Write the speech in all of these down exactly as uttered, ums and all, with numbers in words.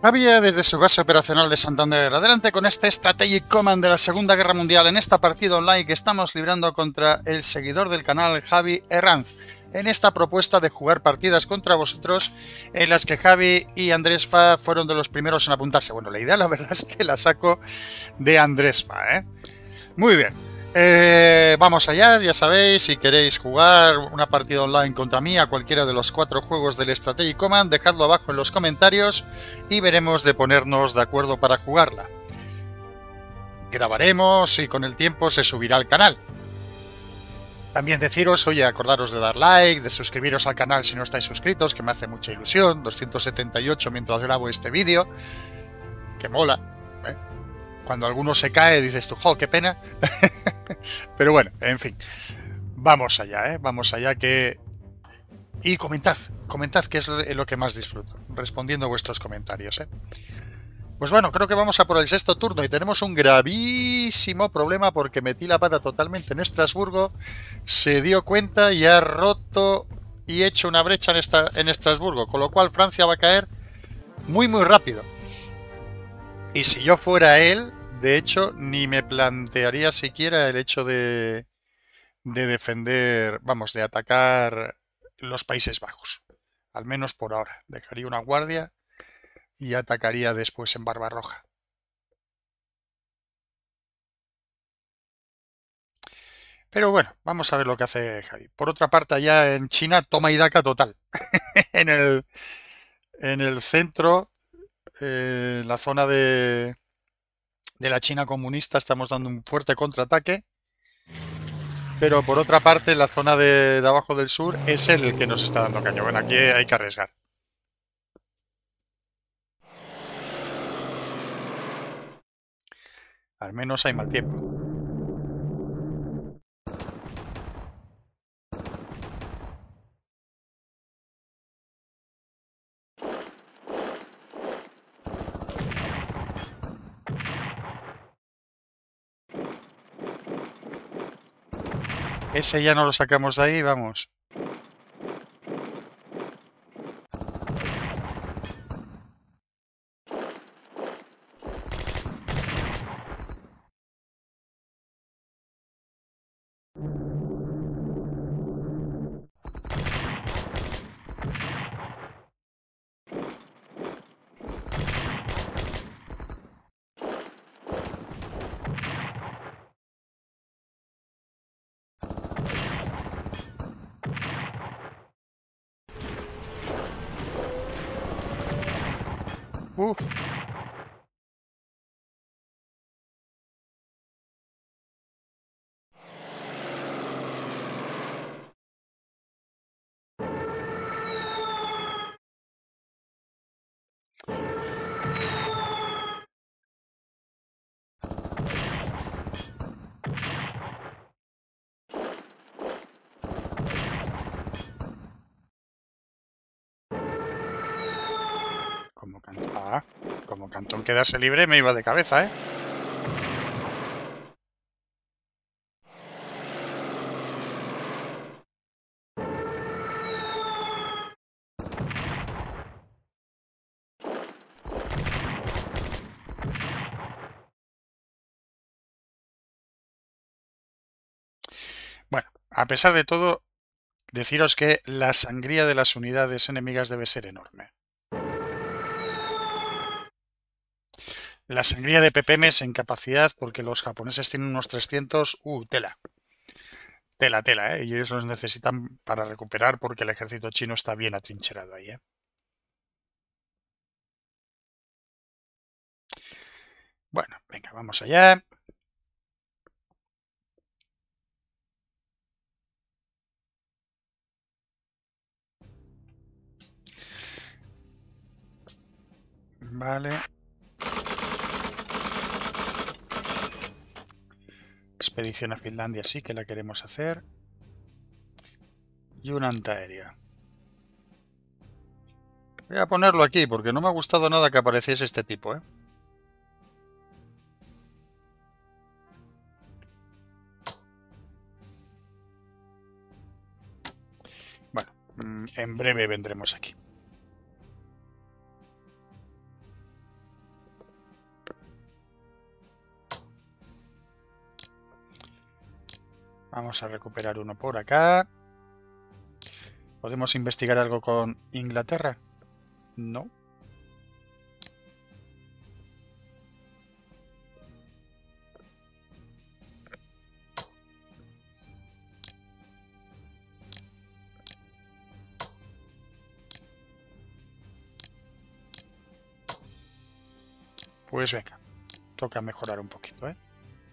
Javier desde su base operacional de Santander. Adelante con este Strategic Command de la Segunda Guerra Mundial en esta partida online que estamos librando contra el seguidor del canal Javi Herranz. En esta propuesta de jugar partidas contra vosotros en las que Javi y Andrés Fa fueron de los primeros en apuntarse. Bueno, la idea la verdad es que la saco de Andrés Fa, ¿eh? Muy bien. Eh, vamos allá, ya sabéis, si queréis jugar una partida online contra mí a cualquiera de los cuatro juegos del Strategic Command, dejadlo abajo en los comentarios y veremos de ponernos de acuerdo para jugarla. Grabaremos y con el tiempo se subirá al canal. También deciros, oye, acordaros de dar like, de suscribiros al canal si no estáis suscritos, que me hace mucha ilusión, doscientos setenta y ocho mientras grabo este vídeo, que mola, ¿eh? Cuando alguno se cae dices tú, jo, qué pena. Pero bueno, en fin, vamos allá, ¿eh? Vamos allá que... Y comentad, comentad que es lo que más disfruto, respondiendo a vuestros comentarios, ¿eh? Pues bueno, creo que vamos a por el sexto turno y tenemos un gravísimo problema porque metí la pata totalmente en Estrasburgo, se dio cuenta y ha roto y hecho una brecha en, esta, en Estrasburgo, con lo cual Francia va a caer muy muy rápido. Y si yo fuera él, de hecho, ni me plantearía siquiera el hecho de, de defender, vamos, de atacar los Países Bajos. Al menos por ahora. Dejaría una guardia y atacaría después en Barbarroja. Pero bueno, vamos a ver lo que hace Javi. Por otra parte, allá en China, toma y daca total. en, el, en el centro, eh, en la zona de, de la China comunista, estamos dando un fuerte contraataque. Pero por otra parte, la zona de, de abajo del sur es él el que nos está dando caño. Bueno, aquí hay que arriesgar. Al menos hay mal tiempo. Ese ya no lo sacamos de ahí, vamos. Uf. Como, can... ah, como Cantón quedase libre, me iba de cabeza, ¿eh? Bueno, a pesar de todo, deciros que la sangría de las unidades enemigas debe ser enorme. La sangría de P P Ms en capacidad, porque los japoneses tienen unos trescientos, uh, tela. Tela, tela, ¿eh? Y ellos los necesitan para recuperar porque el ejército chino está bien atrincherado ahí, ¿eh? Bueno, venga, vamos allá. Vale. Expedición a Finlandia sí que la queremos hacer. Y una antiaérea. Voy a ponerlo aquí porque no me ha gustado nada que apareciese este tipo, ¿eh? Bueno, en breve vendremos aquí. Vamos a recuperar uno por acá. ¿Podemos investigar algo con Inglaterra? No. Pues venga, toca mejorar un poquito, ¿eh?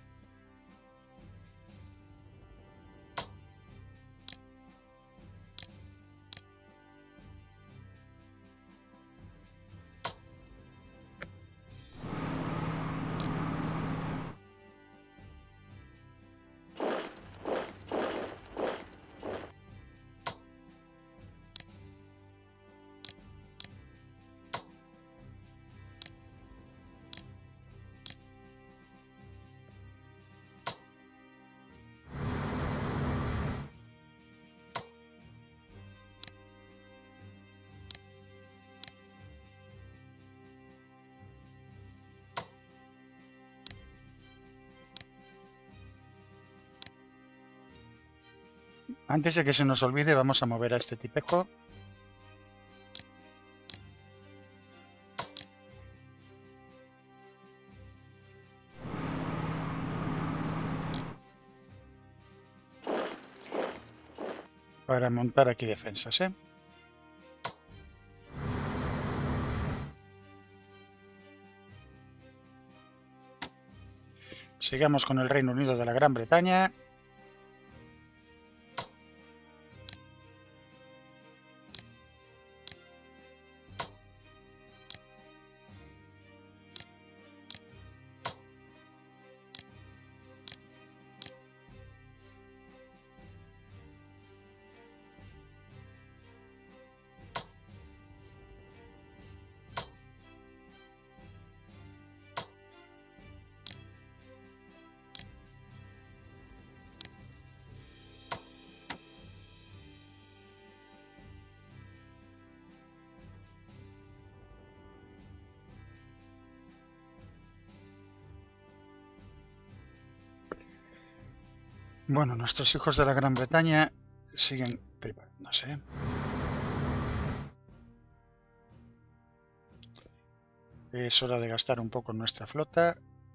Antes de que se nos olvide, vamos a mover a este tipejo. Para montar aquí defensas, ¿eh? Sigamos con el Reino Unido de la Gran Bretaña. Bueno, nuestros hijos de la Gran Bretaña siguen preparándose. Es hora de gastar un poco en nuestra flota.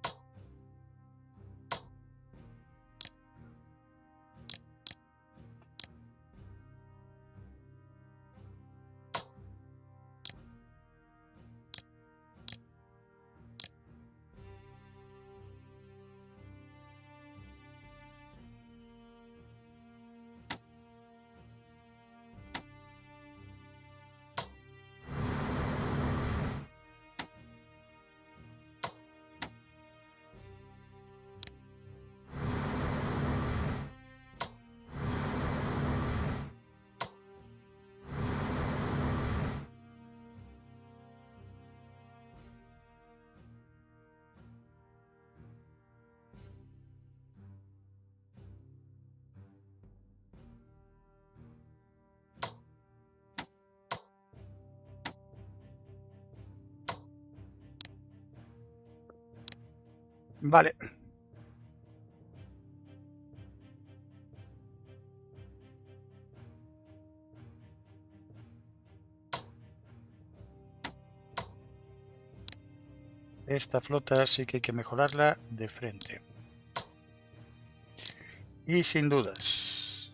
Vale. Esta flota sí que hay que mejorarla de frente. Y sin dudas.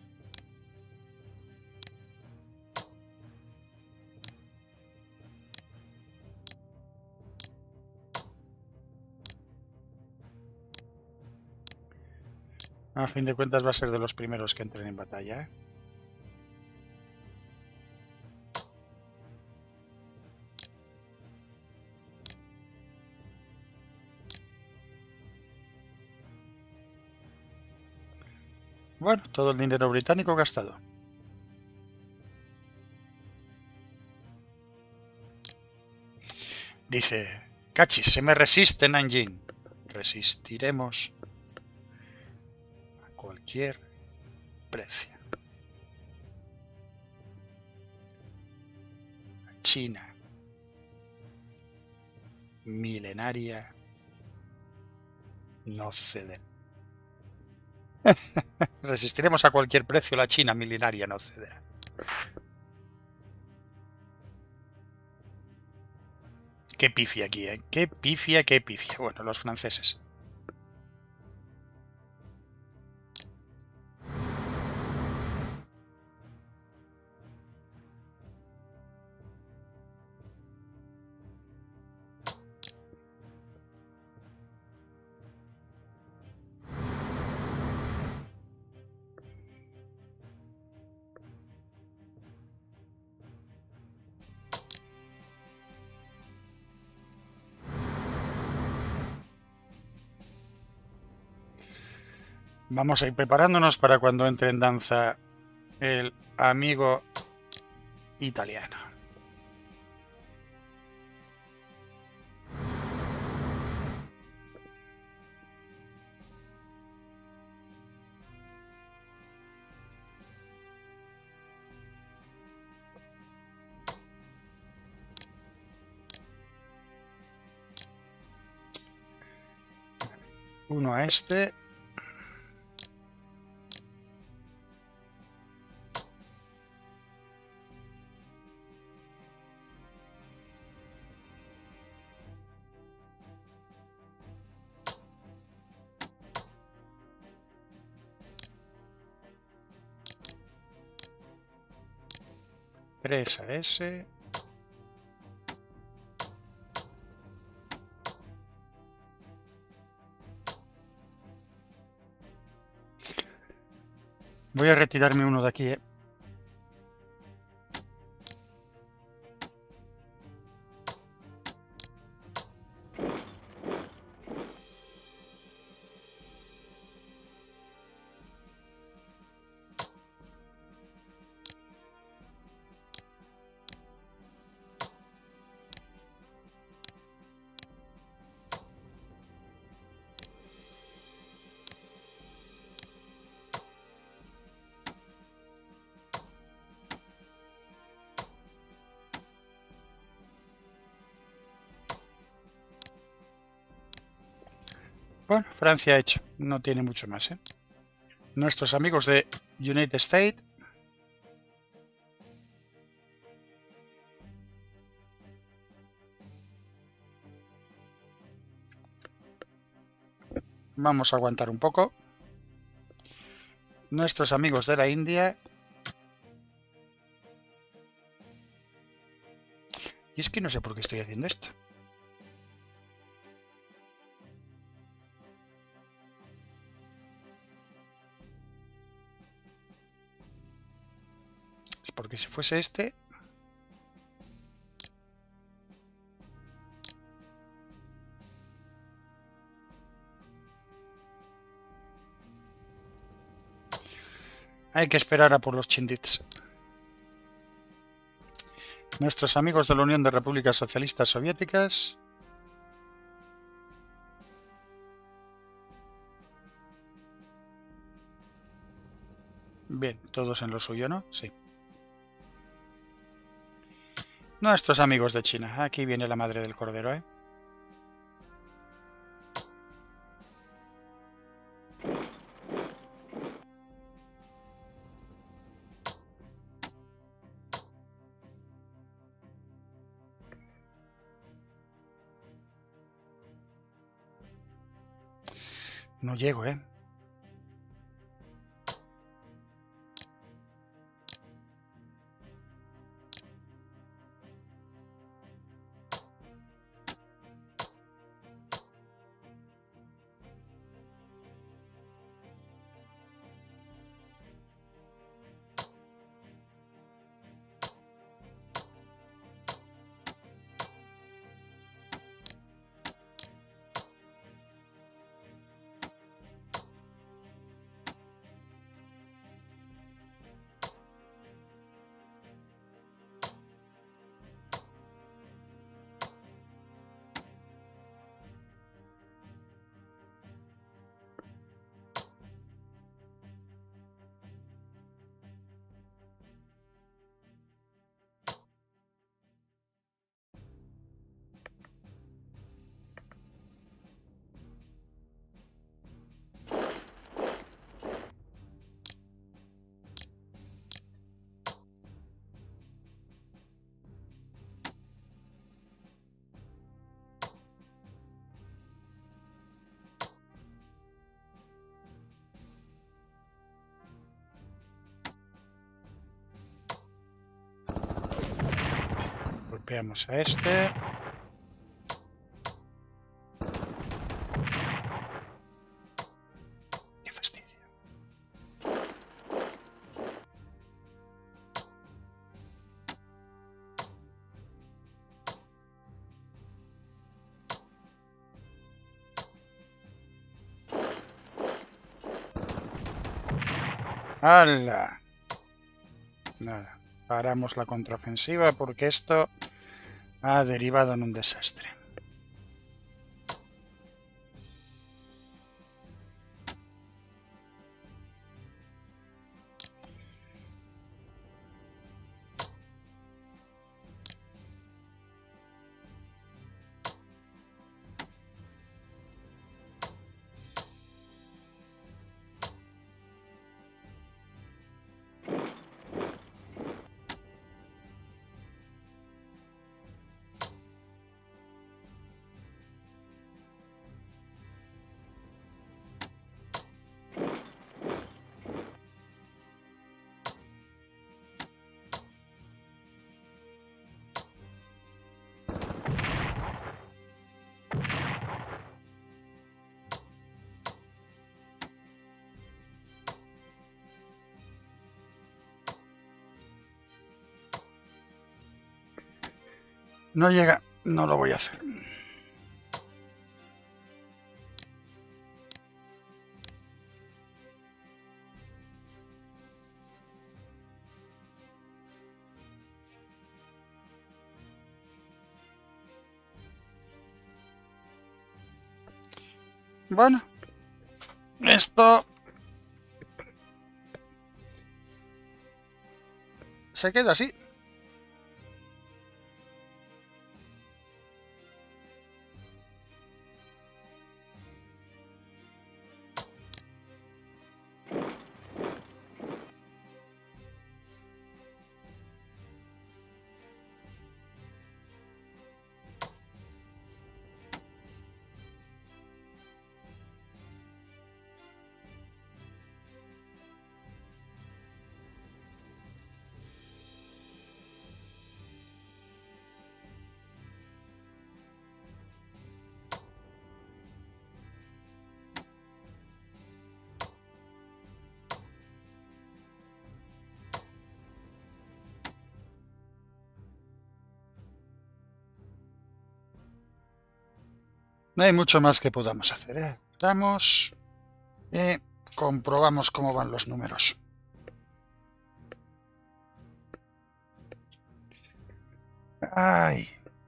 A fin de cuentas va a ser de los primeros que entren en batalla, ¿eh? Bueno, todo el dinero británico gastado. Dice, cachis, se me resiste Nanjing. Resistiremos a cualquier precio. China, milenaria, no ceder. Resistiremos a cualquier precio, la China milenaria no cederá. Qué pifia aquí, ¿eh? Qué pifia, qué pifia. Bueno, los franceses. Vamos a ir preparándonos para cuando entre en danza el amigo italiano. Uno a este. Tres a ese. Voy a retirarme uno de aquí, ¿eh? Bueno, Francia hecho. No tiene mucho más, ¿eh? Nuestros amigos de United States. Vamos a aguantar un poco. Nuestros amigos de la India. Y es que no sé por qué estoy haciendo esto. Es porque si fuese este... Hay que esperar a por los chindits. Nuestros amigos de la Unión de Repúblicas Socialistas Soviéticas. Bien, todos en lo suyo, ¿no? Sí. Nuestros amigos de China. Aquí viene la madre del cordero, ¿eh? No llego, ¿eh? Copiamos a este. Qué fastidio. ¡Hala! Nada. Paramos la contraofensiva porque esto ha derivado en un desastre. No llega, no lo voy a hacer. Bueno, esto se queda así. No hay mucho más que podamos hacer, ¿eh? Damos y comprobamos cómo van los números. Ay.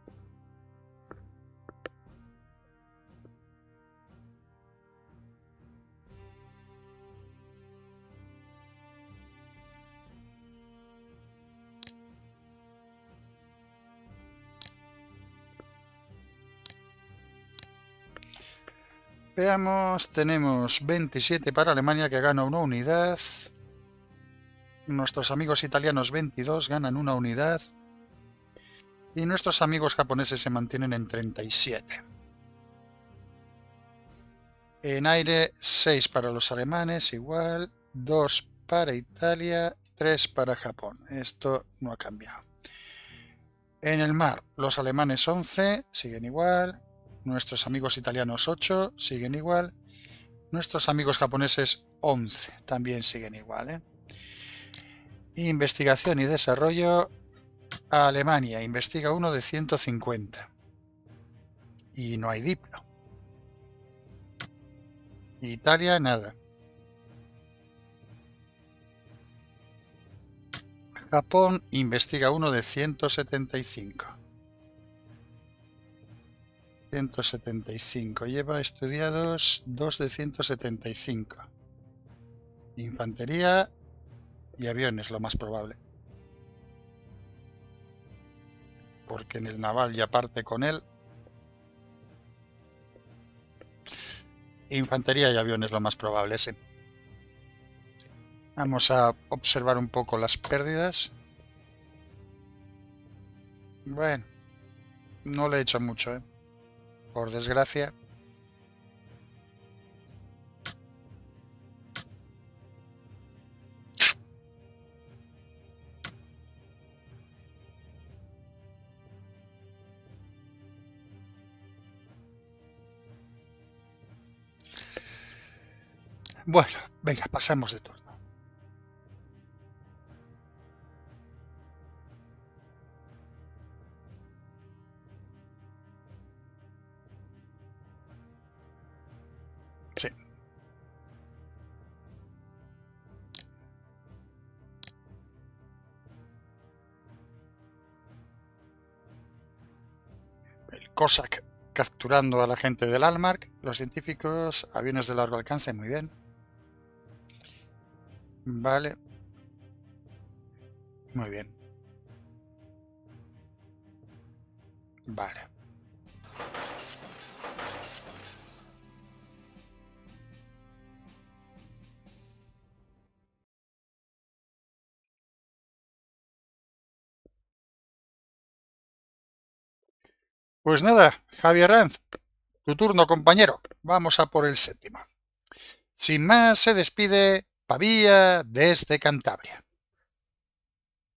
Veamos, tenemos veintisiete para Alemania, que gana una unidad. Nuestros amigos italianos veintidós ganan una unidad. Y nuestros amigos japoneses se mantienen en treinta y siete. En aire, seis para los alemanes, igual. dos para Italia, tres para Japón. Esto no ha cambiado. En el mar, los alemanes once, siguen igual. Nuestros amigos italianos ocho, siguen igual. Nuestros amigos japoneses once, también siguen igual, ¿eh? Investigación y desarrollo. Alemania investiga uno de ciento cincuenta. Y no hay diplo. Italia, nada. Japón investiga uno de ciento setenta y cinco. ciento setenta y cinco. Lleva estudiados dos de ciento setenta y cinco. Infantería y aviones, lo más probable. Porque en el naval ya parte con él. Infantería y aviones, lo más probable, sí. Vamos a observar un poco las pérdidas. Bueno, no le he hecho mucho, ¿eh? Por desgracia. Bueno, venga, pasamos de turno. Sí. El Cossack capturando a la gente del Almark. Los científicos, aviones de largo alcance, muy bien. Vale. Muy bien. Vale. Pues nada, Javier Ranz, tu turno, compañero. Vamos a por el séptimo. Sin más, se despide Pavía desde Cantabria.